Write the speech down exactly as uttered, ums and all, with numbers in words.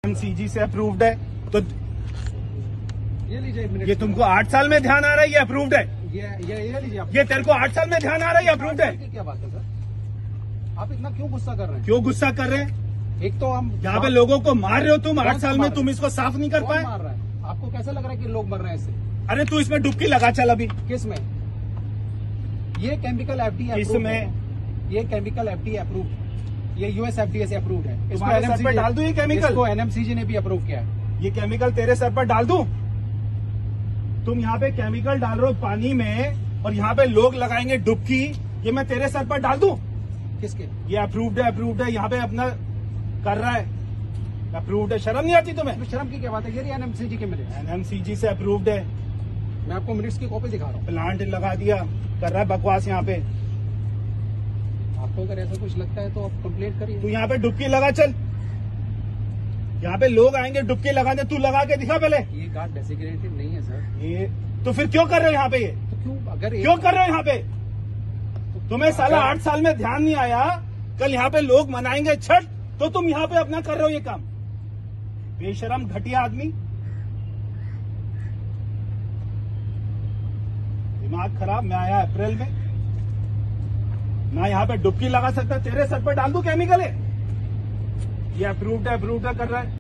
MCG से approved है, तो ये लीजिए। ये तुमको आठ साल में ध्यान आ रहा है ये अप्रूव्ड है? ये ये ये लीजिए आप। ये तेरे को आठ साल में ध्यान आ रहा है ये अप्रूव्ड है? क्या बात है सर, आप इतना क्यों गुस्सा कर रहे हैं? क्यों गुस्सा कर रहे हैं? एक तो हम यहाँ पे लोगों को मार रहे हो तुम, आठ साल में मार तुम इसको साफ नहीं कर कौन पाए? मार रहा है? आपको कैसा लग रहा है कि लोग मर रहे हैं इससे? अरे तू इसमें डुबकी लगा चल अभी। किस में? ये केमिकल एफडीए इसमें ये केमिकल एफडीए अप्रूव्ड, ये यूएस एफडीए से अप्रूव्ड है। इसको तुम्हारे सर पे डाल दूं ये केमिकल? इसको एनएमसीजी ने भी अप्रूव किया है। ये केमिकल तेरे सर पर डाल दूं? तुम यहाँ पे केमिकल डाल रहे हो पानी में और यहाँ पे लोग लगाएंगे डुबकी, ये मैं तेरे सर पर डाल दूं? किसके? ये अप्रूव्ड है, अप्रूव्ड है, यहाँ पे अपना कर रहा है, अप्रूव्ड है। शर्म नहीं आती तुम्हें? शर्म की क्या बात है? ये एनएमसीजी के मिले, एनएमसीजी से अप्रूव्ड है। मैं आपको मिनट्स की कॉपी दिखा रहा हूँ। प्लांट लगा दिया, कर रहा है बकवास यहाँ पे। आपको अगर ऐसा कुछ लगता है तो आप कंप्लेंट करिए। तू यहाँ पे डुबकी लगा चल, यहाँ पे लोग आएंगे डुबकी लगाने, तू लगा के दिखा पहले। ये गार्ड डेसिग्नेटेड नहीं है सर। ये तो फिर क्यों कर रहे हो यहाँ पे? ये तो क्यों अगर एक... क्यों कर रहे हो यहाँ पे? तुम्हें साला आठ साल में ध्यान नहीं आया, कल यहाँ पे लोग मनाएंगे छठ तो तुम यहाँ पे अपना कर रहे हो ये काम। बेशरम घटिया आदमी, दिमाग खराब। मैं आया अप्रैल में, मैं यहाँ पे डुबकी लगा सकता, तेरे सर पर डाल दूं केमिकल है? ये अप्रूव्ड है, अप्रूव्ड है कर रहा है।